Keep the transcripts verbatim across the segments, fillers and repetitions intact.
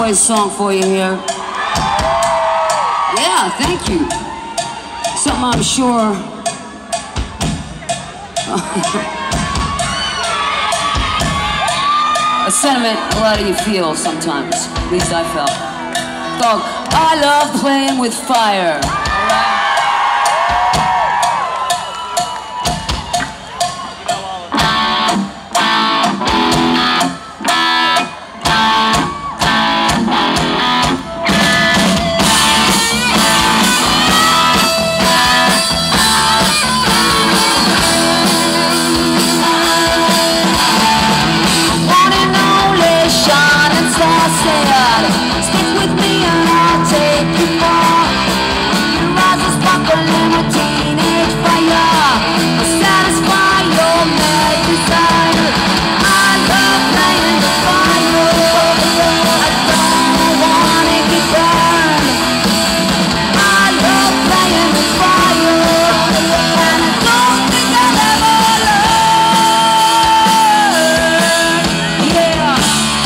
Boys song for you here. Yeah, thank you. Something I'm sure a sentiment a lot of you feel sometimes. At least I felt. Dog, I love playing with fire. Stick with me and I'll take you far. Your eyes will sparkle in a teenage fire. I'll satisfy your mad desire. I love playing the fire. I don't wanna get burned. I love playing the fire, and I don't think I'll ever learn. Yeah.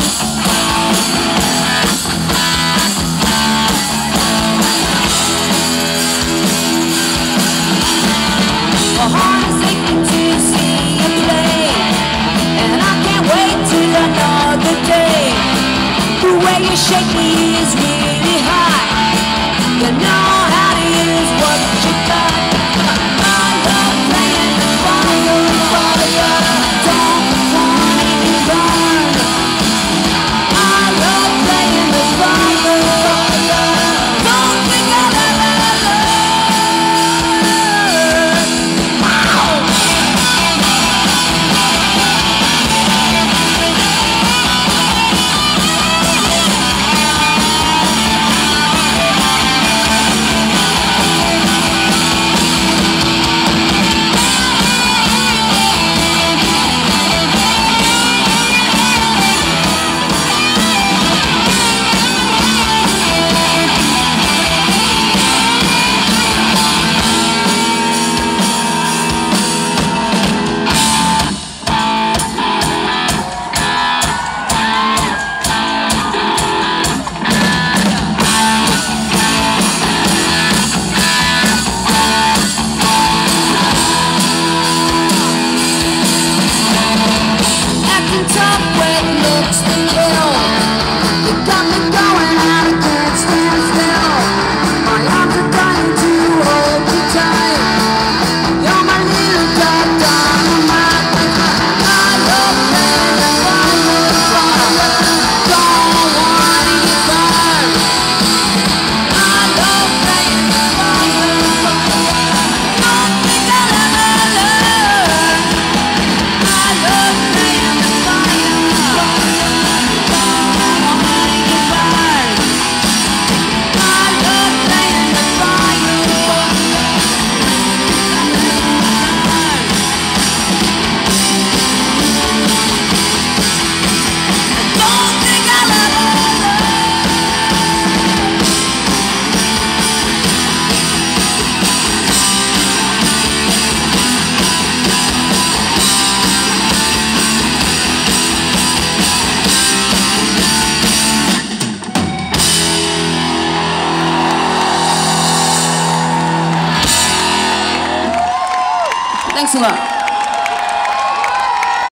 My heart is aching to see you play, and I can't wait till another day. The way you shake me is really high. You know how to use what you got. I love playing the fire, fire. Don't wanna get burned. I love playing the fire, fire. Don't think I'll ever learn. Thanks a lot.